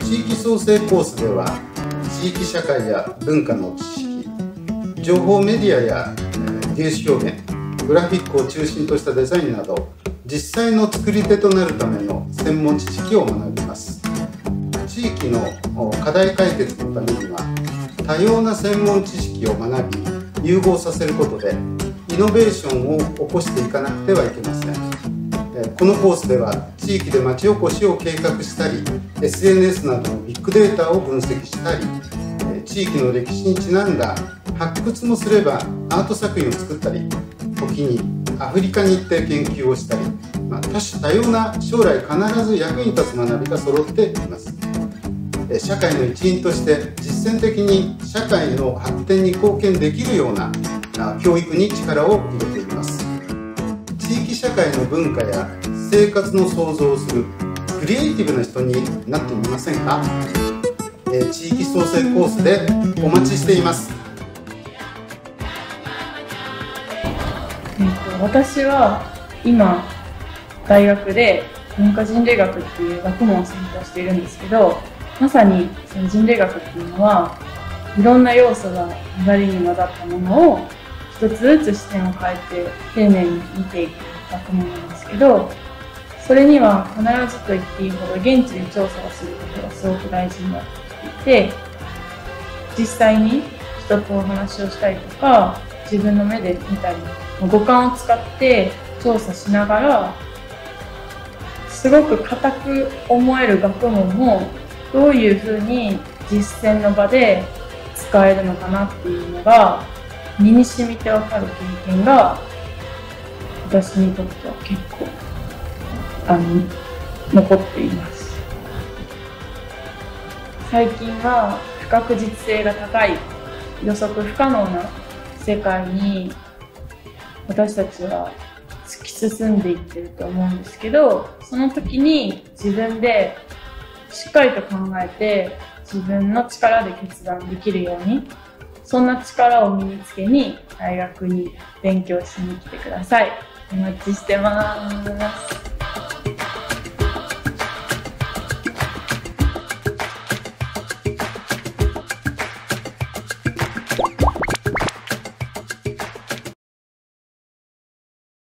地域創生コースでは地域社会や文化の知識、情報メディアや芸術表現、グラフィックを中心としたデザインなど実際の作り手となるための専門知識を学びます。地域の課題解決のためには多様な専門知識を学び融合させることでイノベーションを起こしていかなくてはいけません。このコースでは地域で町おこしを計画したり SNS などのビッグデータを分析したり地域の歴史にちなんだ発掘もすればアート作品を作ったり時にアフリカに行って研究をしたり、多種多様な将来必ず役に立つ学びが揃っています。社会の一員として実践的に社会の発展に貢献できるような教育に力を入れています。地域社会の文化や生活の創造をするクリエイティブな人になってみませんか？地域創生コースでお待ちしています。 私は今大学で文化人類学っていう学問を専攻しているんですけど、まさにその人類学っていうのはいろんな要素が混ざりに混ざったものを一つずつ視点を変えて丁寧に見ていく学問なんですけど、それには必ずと言っていいほど現地で調査をすることがすごく大事になってきていて、実際に人とお話をしたりとか自分の目で見たり五感を使って調査しながらすごく固く思える学問もどういうふうに実践の場で使えるのかなっていうのが身に染みて分かる経験が私にとっては結構残っています。最近は不確実性が高い予測不可能な世界に私たちは突き進んでいってると思うんですけど、その時に自分でしっかりと考えて自分の力で決断できるように、そんな力を身につけに大学に勉強しに来てください。お待ちしてます。